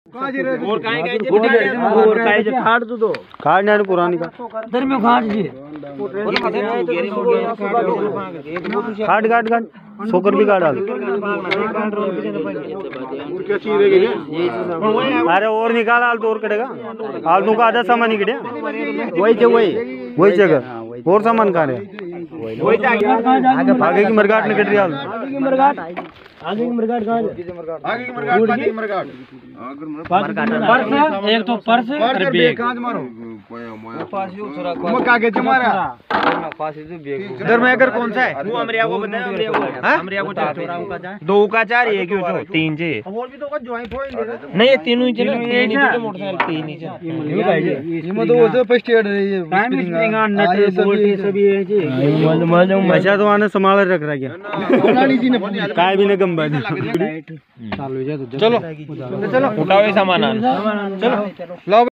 और काहे जे खाड़ दो खाड़ ने पुरानी का दर में खाड़ जी खाड़ गाड़ गाड़ सोकर भी गाड़ डाल। अरे और निकाल आल तो और कटेगा आलू का आधा सामान ही कटे वही जगह और सामान कहाँ है आगे की मरगाट निकल रही हाल आगे की मरगाट कहाँ है पर्स एक तो पर्स और बैग इधर में अगर कौन सा है वो हमरे को बताया हमरे को दो का चार एक क्यों तीन जे और भी तो ज्वाइन पॉइंट नहीं ये तीनों ही चले तीन ही मोटरसाइकिल तीन ही चले ये तो वो फर्स्ट एड है ये टाइम स्प्रिंग नट बोल्ट ये सब ये जी अच्छा तो आने संभाल रख रहा क्या काय भी न गंबा चलो उठाओ ये सामान चलो